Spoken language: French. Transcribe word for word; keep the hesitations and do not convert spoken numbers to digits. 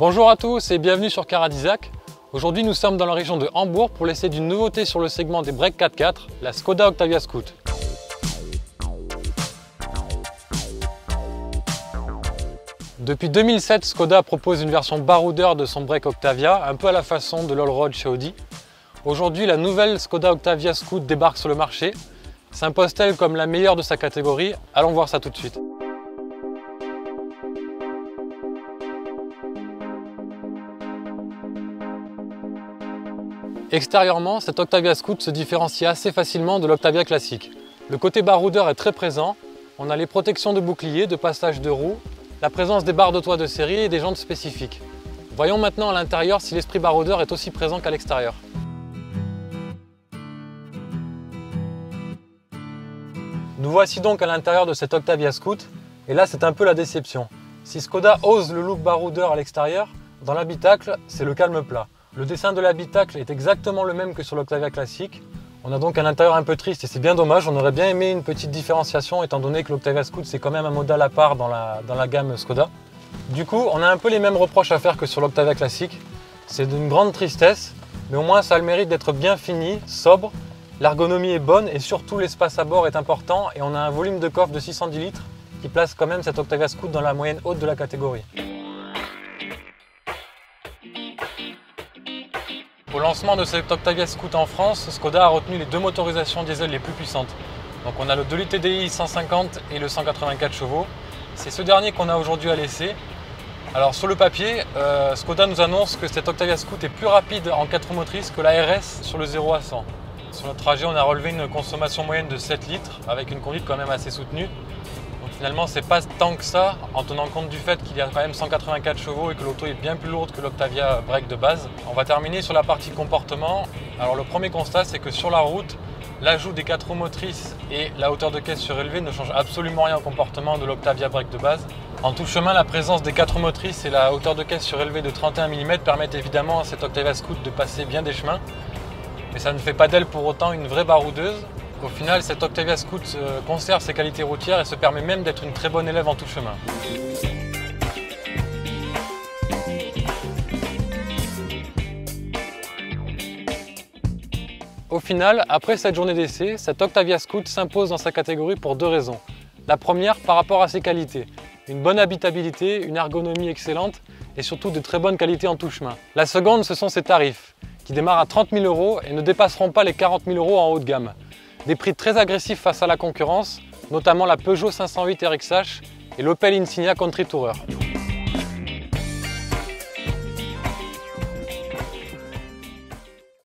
Bonjour à tous et bienvenue sur Car Isaac. Aujourd'hui nous sommes dans la région de Hambourg pour l'essai d'une nouveauté sur le segment des breaks quatre quatre, la Skoda Octavia Scoot. Depuis deux mille sept, Skoda propose une version baroudeur de son break Octavia, un peu à la façon de l'Allroad chez Audi. Aujourd'hui, la nouvelle Skoda Octavia Scoot débarque sur le marché. S'impose-t-elle comme la meilleure de sa catégorie? Allons voir ça tout de suite. Extérieurement, cette Octavia Scoot se différencie assez facilement de l'Octavia classique. Le côté baroudeur est très présent. On a les protections de bouclier, de passage de roues, la présence des barres de toit de série et des jantes spécifiques. Voyons maintenant à l'intérieur si l'esprit baroudeur est aussi présent qu'à l'extérieur. Nous voici donc à l'intérieur de cette Octavia Scoot, et là c'est un peu la déception. Si Skoda ose le look baroudeur à l'extérieur, dans l'habitacle c'est le calme plat. Le dessin de l'habitacle est exactement le même que sur l'Octavia classique. On a donc un intérieur un peu triste et c'est bien dommage, on aurait bien aimé une petite différenciation étant donné que l'Octavia Scoot c'est quand même un modèle à part dans la, dans la gamme Skoda. Du coup on a un peu les mêmes reproches à faire que sur l'Octavia classique. C'est d'une grande tristesse, mais au moins ça a le mérite d'être bien fini, sobre. L'ergonomie est bonne et surtout l'espace à bord est important et on a un volume de coffre de six cent dix litres qui place quand même cette Octavia Scoot dans la moyenne haute de la catégorie. Au lancement de cette Octavia Scoot en France, Skoda a retenu les deux motorisations diesel les plus puissantes. Donc on a le deux litres T D I cent cinquante et le cent quatre-vingt-quatre chevaux. C'est ce dernier qu'on a aujourd'hui à l'essai. Alors sur le papier, euh, Skoda nous annonce que cette Octavia Scoot est plus rapide en quatre motrices que la R S sur le zéro à cent. Sur notre trajet, on a relevé une consommation moyenne de sept litres avec une conduite quand même assez soutenue. Donc finalement, c'est pas tant que ça en tenant compte du fait qu'il y a quand même cent quatre-vingt-quatre chevaux et que l'auto est bien plus lourde que l'Octavia break de base. On va terminer sur la partie comportement. Alors le premier constat, c'est que sur la route, l'ajout des quatre roues motrices et la hauteur de caisse surélevée ne change absolument rien au comportement de l'Octavia break de base. En tout chemin, la présence des quatre roues motrices et la hauteur de caisse surélevée de trente et un millimètres permettent évidemment à cette Octavia Scoot de passer bien des chemins. Mais ça ne fait pas d'elle pour autant une vraie baroudeuse. Au final, cette Octavia Scoot conserve ses qualités routières et se permet même d'être une très bonne élève en tout chemin. Au final, après cette journée d'essai, cette Octavia Scoot s'impose dans sa catégorie pour deux raisons. La première, par rapport à ses qualités. Une bonne habitabilité, une ergonomie excellente et surtout de très bonnes qualités en tout chemin. La seconde, ce sont ses tarifs, qui démarrent à trente mille euros et ne dépasseront pas les quarante mille euros en haut de gamme. Des prix très agressifs face à la concurrence, notamment la Peugeot cinq cent huit R X H et l'Opel Insignia Country Tourer.